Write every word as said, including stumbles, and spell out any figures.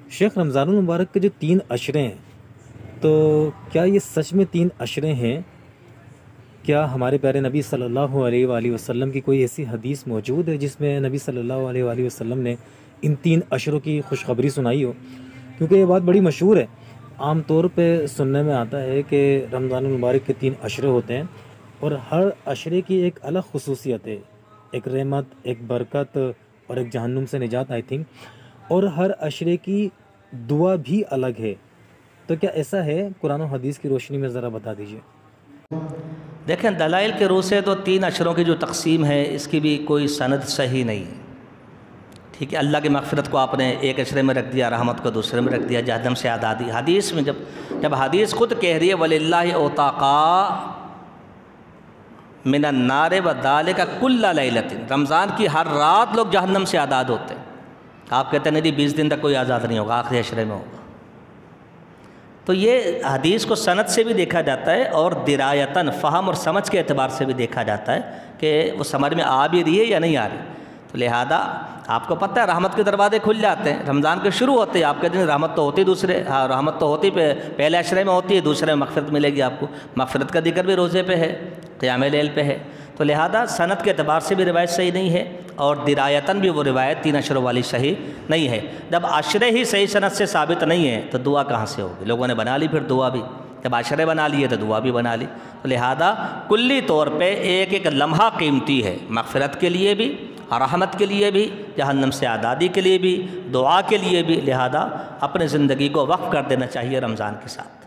شیخ، رمضان المبارک کے جو تین عشرے ہیں، تو کیا یہ سچ میں تین عشرے ہیں؟ کیا ہمارے پیارے نبی صلی اللہ علیہ وآلہ وسلم کی کوئی ایسی حدیث موجود ہے جس میں نبی صلی اللہ علیہ وآلہ وسلم نے ان تین عشروں کی خوشخبری سنائی ہو؟ کیونکہ یہ بات بڑی مشہور ہے، عام طور پہ سننے میں آتا ہے کہ رمضان المبارک کے تین عشرے ہوتے ہیں اور ہر عشرے کی ایک الگ خصوصیت ہے، ایک رحمت، ایک برکت اور ایک جہنم سے نجات آئی تھنک، اور ہر عشرے کی دعا بھی الگ ہے۔ تو کیا ایسا ہے؟ قرآن و حدیث کی روشنی میں ذرا بتا دیجئے۔ دیکھیں، دلائل کے روح سے تو تین عشروں کی جو تقسیم ہے اس کی بھی کوئی سند صحیح نہیں ہے، ٹھیک ہے۔ اللہ کی مغفرت کو آپ نے ایک عشرے میں رکھ دیا، رحمت کو دوسرے میں رکھ دیا، جہنم سے آزادی۔ حدیث میں جب جب حدیث خود کہہ رہی ہے وَلِلَّهِ عُتَقَاء مِنَ النَّارِ وَذَلِكَ كُلَّ لَيْلَةٍ، رمضان کی ہر رات لوگ جہنم سے آزاد ہوتے ہیں۔ آپ کہتے ہیں نہیں بیس دن تک کوئی آزاد نہیں ہوگا، آخری عشرے میں ہوگا۔ تو یہ حدیث کو سند سے بھی دیکھا جاتا ہے اور درایتاً فہم اور سمجھ کے اعتبار سے بھی دیکھا جاتا ہے کہ وہ سمجھ میں آ بھی رہی ہے یا نہیں آ رہی۔ تو لہذا آپ کو پتہ ہے رحمت کے دروازے کھل جاتے ہیں، رمضان کے شروع ہوتے ہیں، آپ کہتے ہیں رحمت تو ہوتی دوسرے، ہاں رحمت تو ہوتی پہ پہلے عشرے میں ہوتی ہے، دوسرے میں مغفرت ملے گی آپ کو۔ مغفرت کا ذکر بھی روزے پہ ہے، قیام لیل پہ ہے۔ تو لہذا سند کے اعتبار سے بھی روایت صحیح نہیں ہے اور درایتاً بھی وہ روایت تین عشروں والی صحیح نہیں ہے۔ جب عشرے ہی صحیح سند سے ثابت نہیں ہے تو دعا کہاں سے ہوگی؟ لوگوں نے بنا لی پھر دعا بھی، جب عشرے بنا لیے تو دعا بھی بنا لی۔ تو لہذا کلی طور پہ ایک ایک لمحہ قیمتی ہے، مغفرت کے لیے بھی، رحمت کے لیے بھی، جہنم سے آزادی کے لیے بھی، دعا کے لیے بھی۔ لہذا اپنے زندگی کو وقف کر دینا چاہیے رمضان کے ساتھ۔